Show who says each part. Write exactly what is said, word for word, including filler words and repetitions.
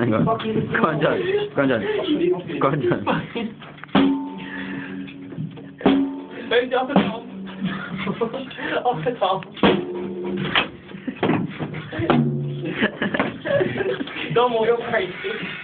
Speaker 1: Hang on. Go on, John. Go on, John. Go on, John.
Speaker 2: Bend up and down. Off the top. Don't move your face.